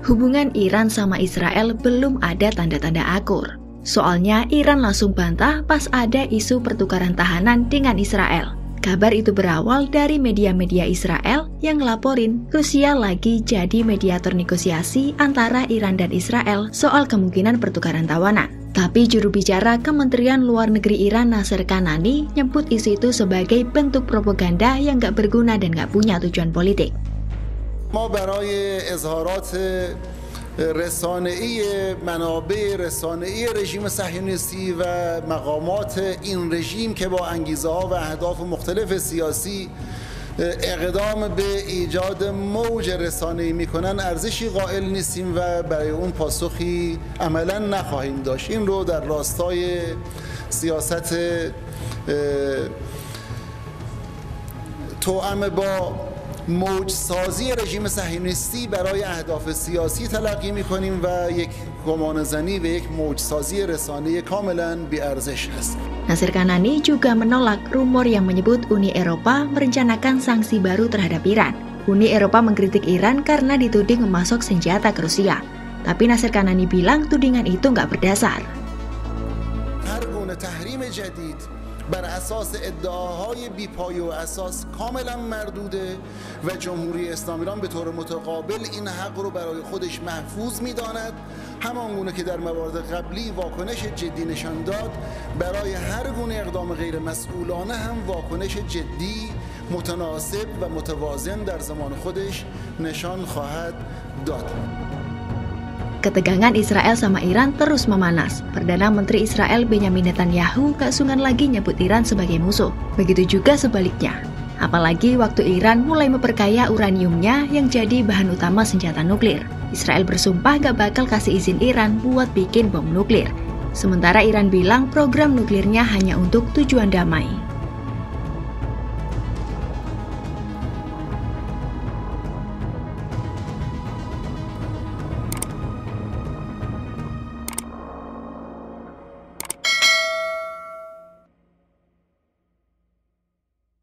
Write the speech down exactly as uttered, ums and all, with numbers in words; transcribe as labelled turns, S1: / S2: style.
S1: Hubungan Iran sama Israel belum ada tanda-tanda akur. Soalnya Iran langsung bantah pas ada isu pertukaran tahanan dengan Israel. Kabar itu berawal dari media-media Israel yang ngelaporin Rusia lagi jadi mediator negosiasi antara Iran dan Israel soal kemungkinan pertukaran tawanan. Tapi juru bicara Kementerian Luar Negeri Iran Naser Kanani nyebut isu itu sebagai bentuk propaganda yang gak berguna dan gak punya tujuan politik.
S2: ما برای اظهارات رسانه‌ای منابع رسانه‌ای رژیم صهیونیستی و مقامات این رژیم که با انگیزه‌ها و اهداف مختلف سیاسی اقدام به ایجاد موج رسانه‌ای میکنن ارزشی قائل نیستیم و برای اون پاسخی عملاً نخواهیم داشت. این رو در راستای سیاست توأم با موج سازی رژیم صهیونیستی برای اهداف سیاسی تلقی می‌کنیم و یک گمانه‌زنی و یک موج سازی رسانه‌ای کاملاً بی‌ارزش است.
S1: Naser Kanani juga menolak rumor yang menyebut Uni Eropa merencanakan sanksi baru terhadap Iran. Uni Eropa mengkritik Iran karena dituding memasok senjata ke Rusia. Tapi Naser Kanani bilang tudingan itu nggak berdasar.
S2: بر اساس ادعاهای بی‌پایه و اساس کاملا مردوده و جمهوری اسلامی ایران به طور متقابل این حق رو برای خودش محفوظ می‌داند، همانگونه که در موارد قبلی واکنش جدی نشان داد برای هر گونه اقدام غیر مسئولانه هم واکنش جدی متناسب و متوازن در زمان خودش نشان خواهد داد.
S1: Ketegangan Israel sama Iran terus memanas. Perdana Menteri Israel Benjamin Netanyahu gak sungkan lagi nyebut Iran sebagai musuh. Begitu juga sebaliknya. Apalagi waktu Iran mulai memperkaya uraniumnya yang jadi bahan utama senjata nuklir. Israel bersumpah gak bakal kasih izin Iran buat bikin bom nuklir. Sementara Iran bilang program nuklirnya hanya untuk tujuan damai.